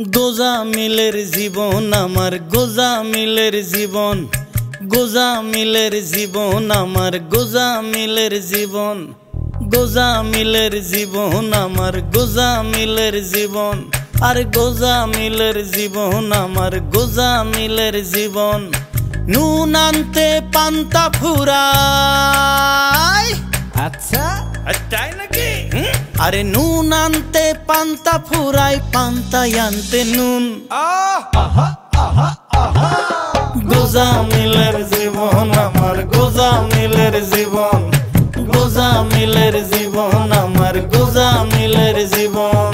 গোজামিলের জীবন আমার গোজামিলের জীবন, গোজামিলের জীবন আমার গোজামিলের জীবন, গোজামিলের জীবন আমার গোজামিলের জীবন, আর গোজামিলের জীবন আমার গোজামিলের জীবন। নুন আনতে পান্তা ফুরায়, আচ্ছা তাই নাকি? আরে নুন আনতে পান্তা ফুরায়, পান্তায় আনতে নুন। গোজামিলের জীবন আমার গোজামিলের জীবন, গোজামিলের জীবন আমার গোজামিলের জীবন।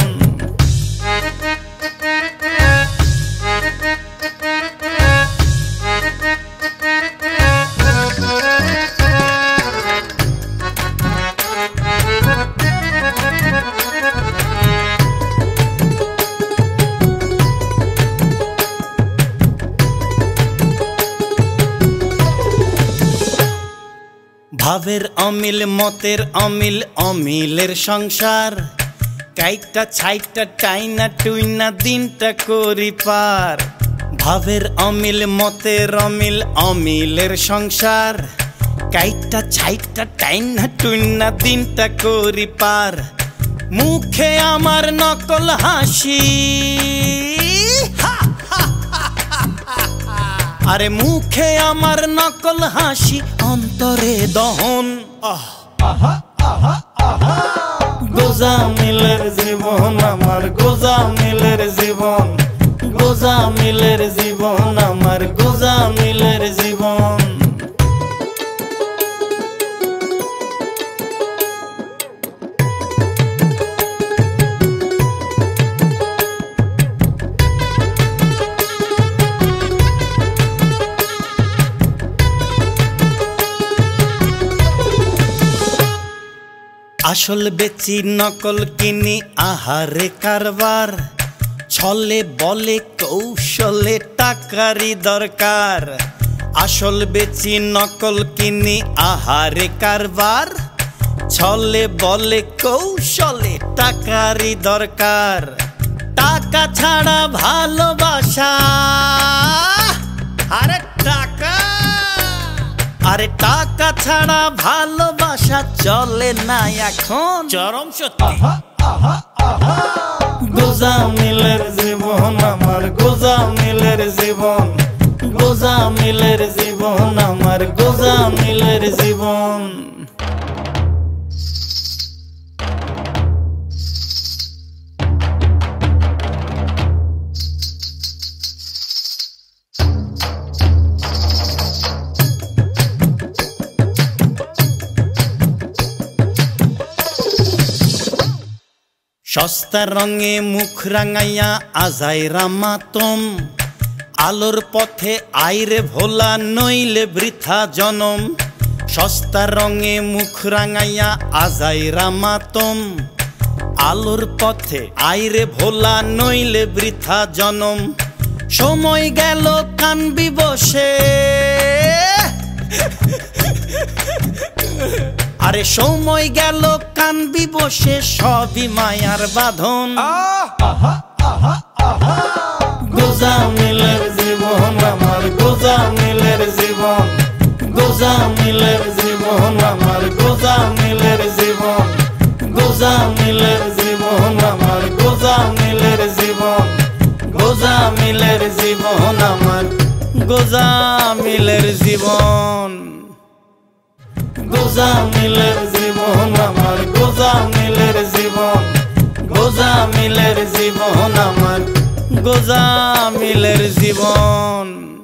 ভাবের অমিল মতের অমিল, অমিলের সংসার, কাইটা ছাইটা টাইনা টুইনা দিনটা করি পার। ভাবের অমিল মতের অমিল, অমিলের সংসার, কাইটা ছাইটা টাইনা টুইনা দিনটা করি পার। মুখে আমার নকল হাসি, আরে মুখে আমার নকল হাসি, অন্তরে দহন। গোজামিলের জীবন আমার গোজামিলের জীবন, গোজামিলের জীবন আমার গোজামিলের জীবন। আসল বেচি নকল কিনি আহারে কারবার, ছলে বলে কৌশলে টাকারই দরকার। আসল বেচি নকল কিনি আহারে কারবার, ছলে বলে কৌশলে টাকারই দরকার। টাকা ছাড়া ভালোবাসা, আরে টাকা, আরে টাকা ছাড়া ভালোবাসা চলে না এখন, চরম সত্যি। গোজামিলের জীবন আমার গোজামিলের জীবন, গোজামিলের জীবন আমার গোজামিলের জীবন। সস্তা রঙে মুখ রাঙাইয়া আজাই রামাতম, আলোর পথে আইরে ভোলা নইলে বৃথা জনম। সস্তা রঙে মুখ রাঙাইয়া আজাই রামাতম, আলোর পথে আইরে ভোলা নইলে বৃথা জনম। সময় গেল কানবি বসে, আরে সময় গেল কানবি বসে, সবই মায়ার বাঁধন। গোজামিলের জীবন আমার গোজামিলের জীবন, গোজামিলের জীবন আমার গোজামিলের জীবন, গোজামিলের জীবন আমার গোজামিলের জীবন, গোজামিলের জীবন আমার গোজামিলের জীবন, গোজামিলের জীবন আমার গোজামিলের জীবন, গোজামিলের জীবন আমার গোজামিলের জীবন।